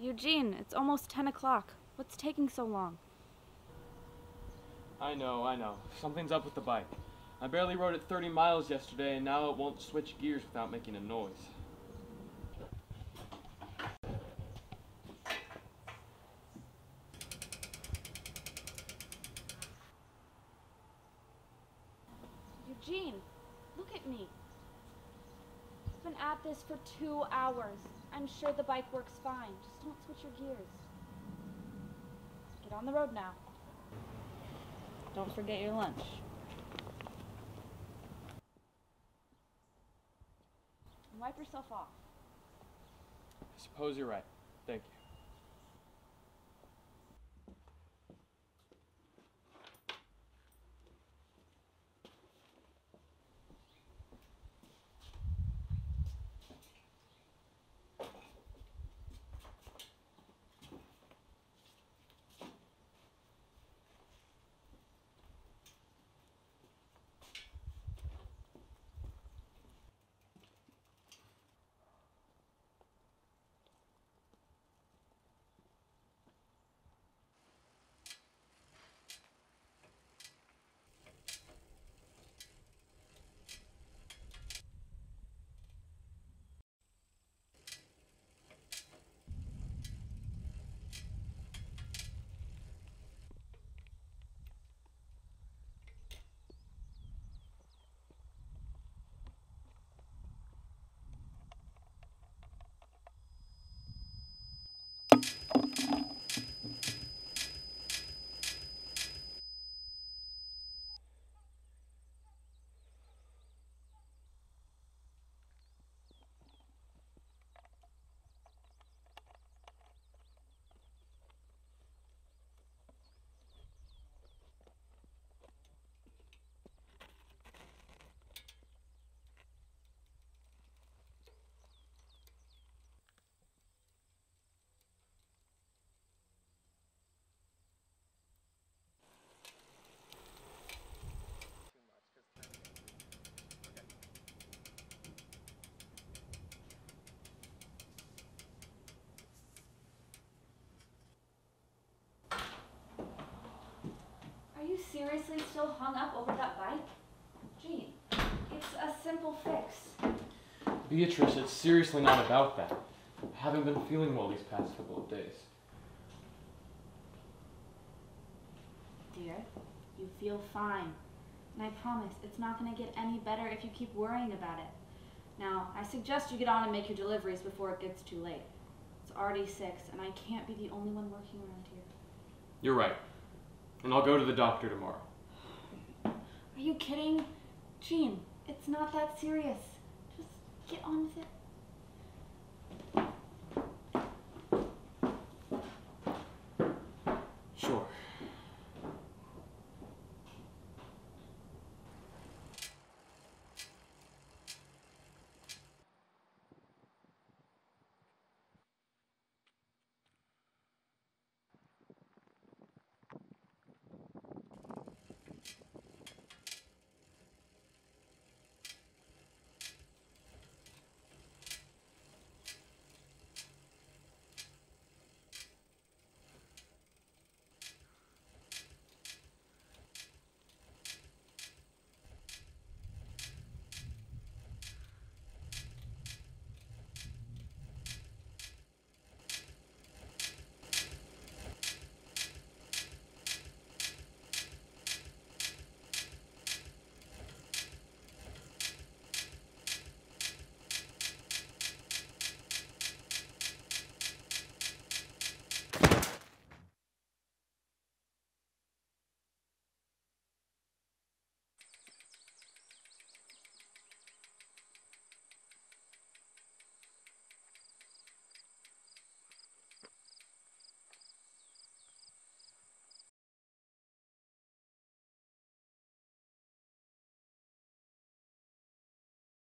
Eugene, it's almost 10 o'clock. What's taking so long? I know. Something's up with the bike. I barely rode it 30 miles yesterday, and now it won't switch gears without making a noise. Eugene, look at me. I've been at this for 2 hours. I'm sure the bike works fine. Just don't switch your gears. Get on the road now. Don't forget your lunch. And wipe yourself off. I suppose you're right. Thank you. Are you seriously still hung up over that bike? Gene, it's a simple fix. Beatrice, it's seriously not about that. I haven't been feeling well these past couple of days. Dear, you feel fine. And I promise it's not going to get any better if you keep worrying about it. Now, I suggest you get on and make your deliveries before it gets too late. It's already 6, and I can't be the only one working around here. You're right. And I'll go to the doctor tomorrow. Are you kidding? Gene, it's not that serious. Just get on with it.